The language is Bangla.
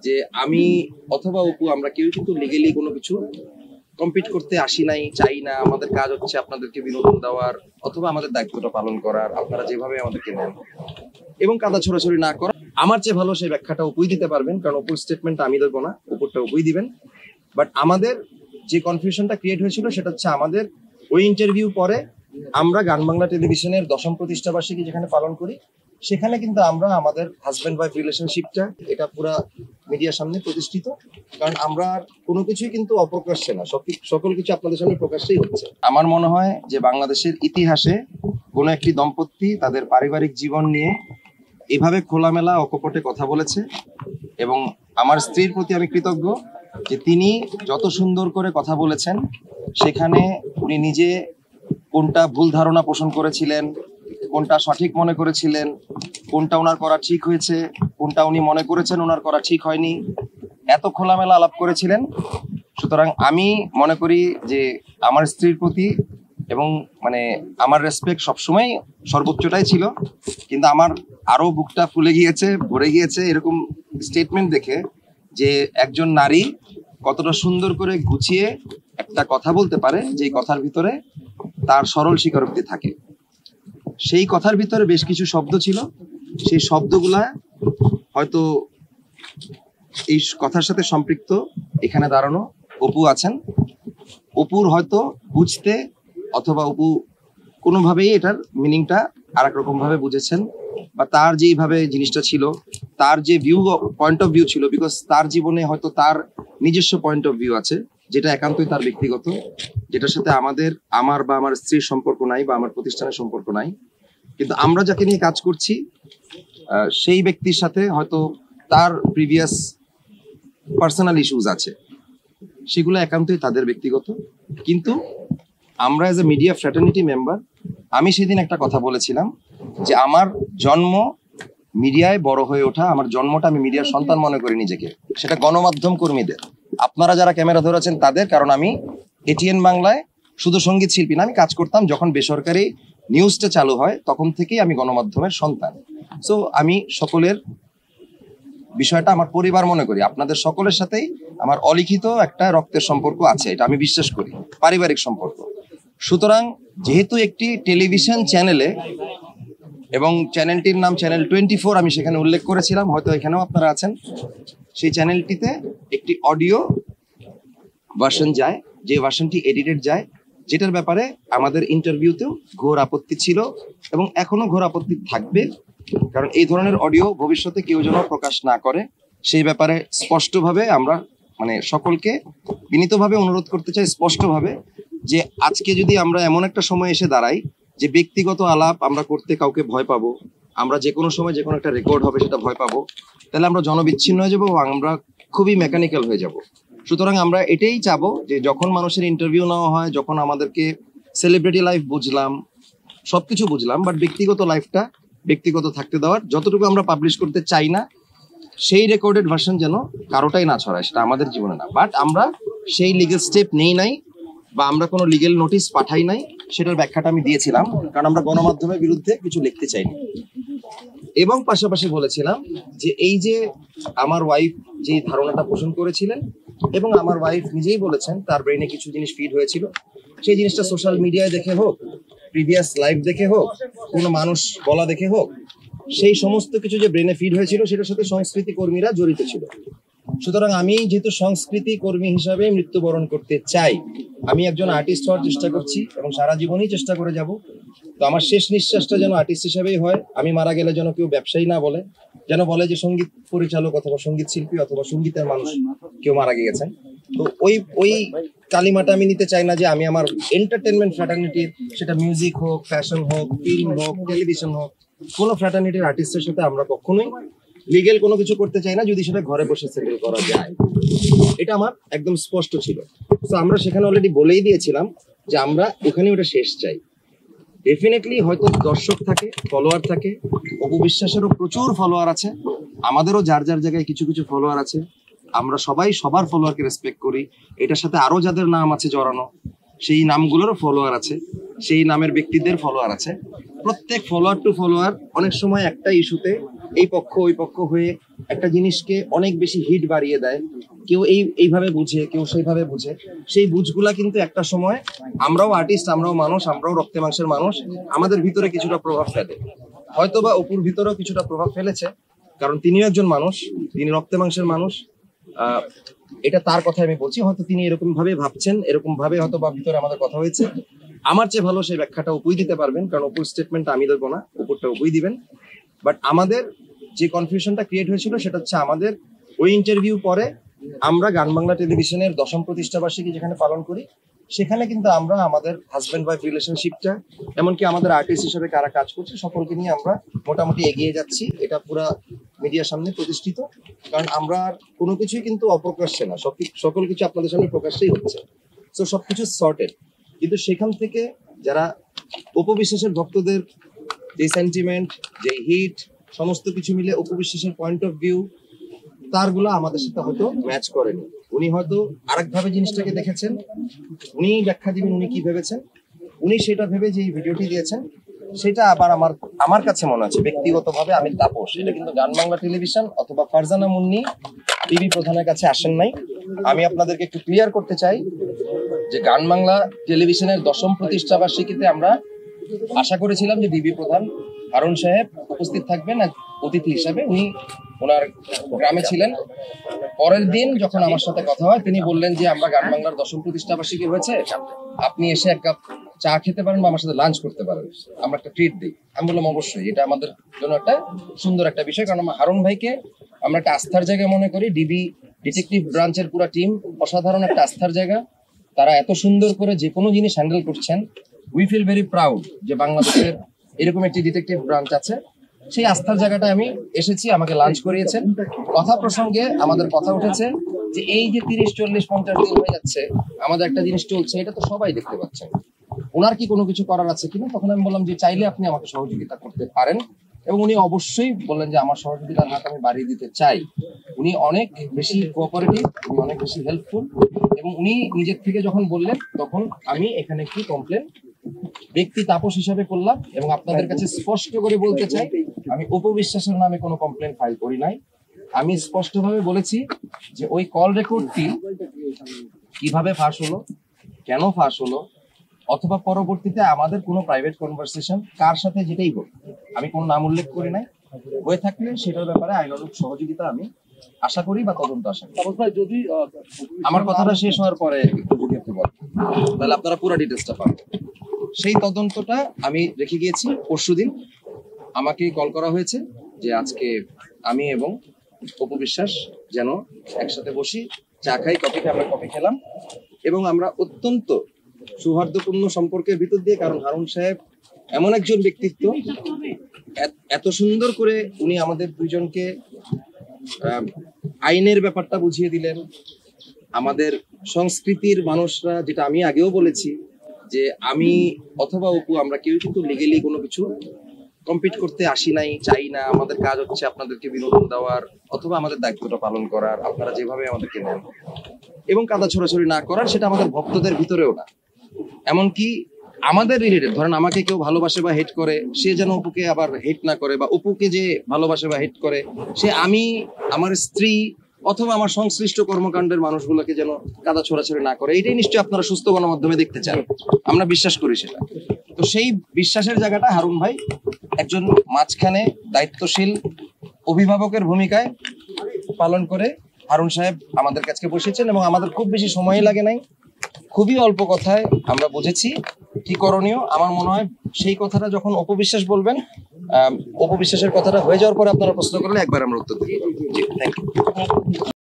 যে আমি অথবা অপু আমরা কেউ কিন্তু লিগেলি কোনো কিছু কম্পিট করতে আসি নাই, চাই না। আমাদের কাজ হচ্ছে আপনাদেরকে বিনোদন দেওয়ার অথবা আমাদের দায়িত্বটা পালন করার, আপনারা যেভাবে আমাদেরকে নেন, এবং কাদা ছড়াছড়ি না করা। আমার চেয়ে ভালো সেই ব্যাখ্যাটা অপুই দিতে পারবেন, কারণ অপুর স্টেটমেন্টটা আমি দেবো না, অপুরটা অপুই দিবেন। বাট আমাদের যে কনফিউশনটা ক্রিয়েট হয়েছিল সেটা হচ্ছে আমাদের ওই ইন্টারভিউ পরে আমরা গান বাংলা টেলিভিশনের 10ম প্রতিষ্ঠা বার্ষিকী যেখানে পালন করি, সেখানে কিন্তু আমরা আমাদের হাজব্যান্ড ওয়াইফ রিলেশনশিপটা এটা পুরা মিডিয়ার সামনে প্রতিষ্ঠিত। কারণ আমরা কোনো কিছুই কিন্তু অপ্রকাশ্যে না, সকল কিছু আপনাদের সামনে প্রকাশ্যেই হচ্ছে। আমার মনে হয় যে বাংলাদেশের ইতিহাসে কোনো একটি দম্পতি তাদের পারিবারিক জীবন নিয়ে এভাবে খোলামেলা অকপটে কথা বলেছে, এবং আমার স্ত্রীর প্রতি আমি কৃতজ্ঞ যে তিনি যত সুন্দর করে কথা বলেছেন, সেখানে উনি নিজে কোনটা ভুল ধারণা পোষণ করেছিলেন, কোনটা সঠিক মনে করেছিলেন, কোনটা ওনার করা ঠিক হয়েছে, কোনটা উনি মনে করেছেন ওনার করা ঠিক হয়নি, এত খোলামেলা আলাপ করেছিলেন। সুতরাং আমি মনে করি যে আমার স্ত্রীর প্রতি এবং মানে আমার রেসপেক্ট সবসময় সর্বোচ্চটাই ছিল, কিন্তু আমার আরো বুকটা ফুলে গিয়েছে, ভরে গিয়েছে এরকম স্টেটমেন্ট দেখে যে একজন নারী কতটা সুন্দর করে গুছিয়ে একটা কথা বলতে পারে, যে কথার ভিতরে তার সরল স্বীকারোক্তি থাকে। সেই কথার ভিতরে বেশ কিছু শব্দ ছিল, সেই শব্দগুলা হয়তো এই কথার সাথে সম্পৃক্ত এখানে দাঁড়ানো অপু আছেন, অপুর হয়তো বুঝতে অথবা অপু কোনোভাবেই এটার মিনিংটা আর এক রকম ভাবে বুঝেছেন, বা তার যেইভাবে জিনিসটা ছিল, তার যে পয়েন্ট অফ ভিউ ছিল, বিকজ তার জীবনে হয়তো তার নিজস্ব পয়েন্ট অফ ভিউ আছে, যেটা একান্তই তার ব্যক্তিগত, যেটার সাথে আমার বা আমার স্ত্রীর সম্পর্ক নাই, বা আমার প্রতিষ্ঠানের সম্পর্ক নাই। কিন্তু আমরা যাকে নিয়ে কাজ করছি সেই ব্যক্তির সাথে হয়তো তার প্রিভিয়াস পার্সোনাল ইস্যুজ আছে, সেগুলো একান্তই তাদের ব্যক্তিগত। কিন্তু আমরা as a media fraternity member, আমি সেদিন একটা কথা বলেছিলাম যে আমার জন্ম মিডিয়ায় বড় হয়ে ওঠা, আমার জন্মটা আমি মিডিয়ার সন্তান মনে করি নিজেকে, সেটা গণমাধ্যম কর্মীদের, আপনারা যারা ক্যামেরা ধরেছেন তাদের। কারণ আমি এটিএন বাংলায় শুধু সঙ্গীত শিল্পী না, আমি কাজ করতাম যখন বেসরকারি নিউজটা চালু হয়, তখন থেকেই আমি গণমাধ্যমের সন্তান। সো আমি সকলের বিষয়টা আমার পরিবার মনে করি, আপনাদের সকলের সাথেই আমার অলিখিত একটা রক্তের সম্পর্ক আছে, এটা আমি বিশ্বাস করি, পারিবারিক সম্পর্ক। সুতরাং যেহেতু একটি টেলিভিশন চ্যানেলে, এবং চ্যানেলটির নাম চ্যানেল 24, আমি সেখানে উল্লেখ করেছিলাম, হয়তো এখানেও আপনারা আছেন, সেই চ্যানেলটিতে একটি অডিও ভার্সন যায়, যে ভার্সনটি এডিটেড যায়, যেটার ব্যাপারে আমাদের ইন্টারভিউতেও ঘোর আপত্তি ছিল এবং এখনো ঘোর আপত্তি থাকবে। কারণ এই ধরনের অডিও ভবিষ্যতে কেউ যেন প্রকাশ না করে, সেই ব্যাপারে স্পষ্টভাবে আমরা মানে সকলকে বিনীতভাবে অনুরোধ করতে চাই, স্পষ্টভাবে, যে আজকে যদি আমরা এমন একটা সময় এসে দাঁড়াই যে ব্যক্তিগত আলাপ আমরা করতে কাউকে ভয় পাবো, আমরা যে কোনো সময় যে কোনো একটা রেকর্ড হবে সেটা ভয় পাবো, তাহলে আমরা জনবিচ্ছিন্ন হয়ে যাবো, আমরা খুবই মেকানিক্যাল হয়ে যাব। সুতরাং আমরা এটাই চাবো যে যখন মানুষের ইন্টারভিউ নেওয়া হয়, যখন আমাদেরকে সেলিব্রিটি লাইফ বুঝলাম, সবকিছু বুঝলাম, বাট ব্যক্তিগত লাইফটা ব্যক্তিগত থাকতে দেওয়ার, যতটুকু আমরা পাবলিশ করতে চাই না সেই রেকর্ডেড ভার্সন যেন কারোটাই না ছড়ায়, সেটা আমাদের জীবনে না। বাট আমরা সেই লিগেল স্টেপ নেই নাই, বা আমরা কোনো লিগেল নোটিশ পাঠাই নাই, সেটার ব্যাখ্যাটা আমি দিয়েছিলাম, কারণ আমরা গণমাধ্যমের বিরুদ্ধে কিছু লিখতে চাইনি। এবং পাশাপাশি বলেছিলাম যে এই যে আমার ওয়াইফ যে ধারণাটা পোষণ করেছিলেন, এবং আমার ওয়াইফ নিজেই বলেছেন তার ব্রেনে কিছু জিনিস ফিড হয়েছিল, সেই জিনিসটা সোশ্যাল মিডিয়ায় দেখে হোক, প্রিভিয়াস লাইভ দেখে হোক, কোনো মানুষ বলা দেখে হোক, সেই সমস্ত কিছু যে ব্রেনে ফিড হয়েছিল সেটার সাথে সংস্কৃতি কর্মীরা জড়িত ছিল। সুতরাং আমি যেহেতু সংস্কৃতি কর্মী হিসাবে মৃত্যুবরণ করতে চাই, আমি একজন আর্টিস্ট হওয়ার চেষ্টা করছি এবং সারা জীবনই চেষ্টা করে যাব, তো আমার শেষ নিঃশ্বাসটা যেন আর্টিস্ট হিসাবেই হয়। আমি মারা গেলে যেন কেউ ব্যবসায়ী না বলে, যেন বলে যে সঙ্গীত পরিচালক অথবা সঙ্গীত শিল্পী অথবা সঙ্গীতের মানুষ কেউ মারা গিয়েছেন। তো ওই কালিমাটা আমি নিতে চাই না, যে আমি আমার এন্টারটেনমেন্ট ফ্র্যাটার্নিটির, সেটা মিউজিক হোক, ফ্যাশন হোক, ফিল্ম হোক, টেলিভিশন হোক, কোনো ফ্র্যাটার্নিটির আর্টিস্টের সাথে আমরা কখনোই লিগেল কোনো কিছু করতে চাই না, যদি সেটা ঘরে বসে সেটেল করা যায়। এটা আমার একদম স্পষ্ট ছিল। তো আমরা সেখানে অলরেডি বলেই দিয়েছিলাম যে আমরা ওখানে ওটা শেষ চাই। ডেফিনেটলি হয়তো দর্শক থাকে, ফলোয়ার থাকে, অপবিশ্বাসেরও প্রচুর ফলোয়ার আছে, আমাদেরও যার যার জায়গায় কিছু কিছু ফলোয়ার আছে, আমরা সবাই সবার ফলোয়ারকে রেসপেক্ট করি। এটার সাথে আরো যাদের নাম আছে জড়ানো, সেই নামগুলোরও ফলোয়ার আছে, সেই নামের ব্যক্তিদের ফলোয়ার আছে। প্রত্যেক ফলোয়ার টু ফলোয়ার অনেক সময় একটা ইস্যুতে এই পক্ষ ওই পক্ষ হয়ে একটা জিনিসকে অনেক বেশি হিট বাড়িয়ে দেয়। কেউ এইভাবে বুঝে, কেউ সেইভাবে বুঝে। সেই বুঝগুলা কিন্তু একটা সময় আমরাও আর্টিস্ট, আমরাও মানুষ, আমরাও রক্তে মাংসের মানুষ, আমাদের ভিতরে কিছুটা প্রভাব ফেলে। হয়তো বা অপুর ভিতরেও কিছুটা প্রভাব ফেলেছে, কারণ তিনিও একজন মানুষ, তিনি রক্তে মাংসের মানুষ। এটা তার কথা আমি বলছি, হয়তো তিনি এরকম ভাবে ভাবছেন, এরকম ভাবে হয়তো বা ভিতরে আমাদের কথা হয়েছে। আমার চেয়ে ভালো সেই ব্যাখ্যাটা অপুই দিতে পারবেন, কারণ অপুর স্টেটমেন্টটা আমি দেবো না, অপুরটা অপুই দিবেন। বাট আমাদের যে কনফিউশনটা ক্রিয়েট হয়েছিল সেটা হচ্ছে আমাদের ওই ইন্টারভিউ পরে আমরা গান বাংলা টেলিভিশনের 10ম প্রতিষ্ঠা বার্ষিকী যেখানে পালন করি, সেখানে কিন্তু আমরা আমাদের হাজব্যান্ড ওয়াইফ রিলেশনশিপটা, এমনকি আমাদের আর্টিস্ট হিসেবে কারা কাজ করছে সকলকে নিয়ে আমরা মোটামুটি এগিয়ে যাচ্ছি। এটা পুরা মিডিয়ার সামনে প্রতিষ্ঠিত, কারণ আমরা কোনো কিছুই কিন্তু অপ্রকাশ্যে না, সকল কিছু আপনাদের সামনে প্রকাশ্যেই হচ্ছে। তো সবকিছু সর্টেড। কিন্তু সেখান থেকে যারা উপবিশ্বাসের ভক্তদের যে সেন্টিমেন্ট, যে হিট, সমস্ত কিছু মিলে উপবিশ্বাসের পয়েন্ট অফ ভিউ তারগুলো আমাদের সাথে হয়তো ম্যাচ করেনি। উনি হয়তো আরেকভাবে জিনিসটাকে দেখেছেন, উনি ব্যাখ্যা দিবেন উনি কি ভেবেছেন। উনি সেটা ভেবে যে ভিডিওটি দিয়েছেন সেটা আবার আমার কাছে মনে হচ্ছে ব্যক্তিগতভাবে আমি তাপস, এটা কিন্তু গান বাংলা টেলিভিশন অথবা ফারজানা মুন্নি টিভি প্রধানের কাছে আসেন নাই। আমি আপনাদেরকে একটু ক্লিয়ার করতে চাই যে গান বাংলা টেলিভিশনের 10ম প্রতিষ্ঠা বার্ষিকীতে আমরা আশা করেছিলাম যে ডিবি প্রধান হারুন সাহেব উপস্থিত থাকবেন অতিথি হিসাবে। উনি ওনার গ্রামে ছিলেন। পরের দিন যখন আমার সাথে কথা হয় তিনি বললেন যে আমরা গান বাংলার 10ম প্রতিষ্ঠা বার্ষিকী হয়েছে, আপনি এসে এক কাপ চা খেতে পারেন বা আমার সাথে লাঞ্চ করতে পারেন, আমরা একটা ট্রিট দিই। আমি বললাম অবশ্যই, এটা আমাদের জন্য একটা সুন্দর একটা বিষয়, কারণ হারুন ভাইকে আমরা একটা আস্থার জায়গা মনে করি। ডিবি ডিটেকটিভ ব্রাঞ্চের পুরো টিম অসাধারণ একটা আস্থার জায়গা। তারা এত সুন্দর করে যে কোনো জিনিস হ্যান্ডেল করছেন। উই ফিল ভেরি প্রাউড যে বাংলাদেশের এরকম একটি ডিটেকটিভ ব্রাঞ্চ আছে। সেই আস্থার জায়গাটা আমি এসেছি, আমাকে লাঞ্চ করিয়েছেন। কথা প্রসঙ্গে আমাদের কথা উঠেছে যে এই যে 30, 40, 50 দিন হয়ে যাচ্ছে আমাদের একটা জিনিস চলছে, এটা তো সবাই দেখতে পাচ্ছেন, ওনার কি কোনো কিছু করার আছে কিনা। তখন আমি বললাম যে চাইলে আপনি আমাকে সহযোগিতা করতে পারেন, এবং উনি অবশ্যই বললেন যে আমার সহযোগিতার হাত আমি বাড়িয়ে দিতে চাই। উনি অনেক বেশি কোঅপারেটিভ, উনি অনেক বেশি হেল্পফুল, এবং উনি নিজের থেকে যখন বললেন তখন আমি এখানে একটি কমপ্লেন ব্যক্তি তাপস হিসাবে করলাম, এবং আপনাদের কাছে স্পষ্ট করে বলতে চাই আমি উপবিশ্বাসের নামে কোনো কমপ্লেন ফাইল করি নাই। আমি স্পষ্টভাবে বলেছি যে ওই কল রেকর্ডটি কিভাবে ফাঁস হলো, কেন ফাঁস হলো, অথবা পরবর্তীতে আমাদের কোনো প্রাইভেট কনভারসেশন কার সাথে যেটাই হোক, আমি কোনো নাম উল্লেখ করি নাই, হয়ে থাকলে সেটার ব্যাপারে আইনানুগ সহযোগিতা আমি আশা করি বা তদন্ত আশা করি। যদি আমার কথাটা শেষ হওয়ার পরে একটু যদি আপনি বলেন তাহলে আপনারা পুরো ডিটেলসটা পাবেন। সেই তদন্তটা আমি রেখে গিয়েছি। পরশুদিন আমাকে কল করা হয়েছে যে আজকে আমি এবং উপবিশ্বাস যেন একসাথে বসি, চা খাই, কফি খাই। আমরা কফি খেলাম এবং আমরা অত্যন্ত সৌহার্দ্যপূর্ণ সম্পর্কের ভিতর দিয়ে, কারণ হারুন সাহেব এমন একজন ব্যক্তিত্ব, এত সুন্দর করে উনি আমাদের দুইজনকে আইনের ব্যাপারটা বুঝিয়ে দিলেন। আমাদের সংস্কৃতির মানুষরা, যেটা আমি আগেও বলেছি যে আমি অথবা অপু আমরা কেউ কিন্তু লিগেলি কোনো কিছু কম্পিট করতে আসি নাই, চাই না। আমাদের কাজ হচ্ছে আপনাদেরকে বিনোদন দেওয়ার অথবা আমাদের দায়িত্বটা পালন করার, আপনারা যেভাবে আমাদেরকে নেন, এবং কাদা ছড়াছড়ি না করার, সেটা আমাদের ভক্তদের ভিতরেও না। এমনকি আমাদের রিলেটেড, ধরেন আমাকে কেউ ভালোবাসে বা হেট করে, সে যেন অপুকে আবার হেট না করে, বা অপুকে যে ভালোবাসে বা হেট করে সে আমি, আমার স্ত্রী অথবা আমার সংশ্লিষ্ট কর্মকাণ্ডের মানুষগুলোকে যেন কাদা ছড়াছড়ি না করে। এটাই নিশ্চয়ই আপনারা সুস্থ গণমাধ্যমে দেখতে চান, আমরা বিশ্বাস করি সেটা। তো সেই বিশ্বাসের জায়গাটা হারুন ভাই একজন মাঝখানে দায়িত্বশীল অভিভাবকের ভূমিকায় পালন করে হারুন সাহেব আমাদের কাছে বসেছেন, এবং আমাদের খুব বেশি সময় লাগে নাই, খুবই অল্প কথায় আমরা বুঝেছি কি করণীয়। আমার মনে হয় সেই কথাটা যখন অপবিশ্বাস বলবেন, অপবিশ্বাসের কথাটা হয়ে যাওয়ার পরে আপনারা প্রশ্ন করলে একবার আমরা উত্তর দিব। জি, থ্যাংক ইউ।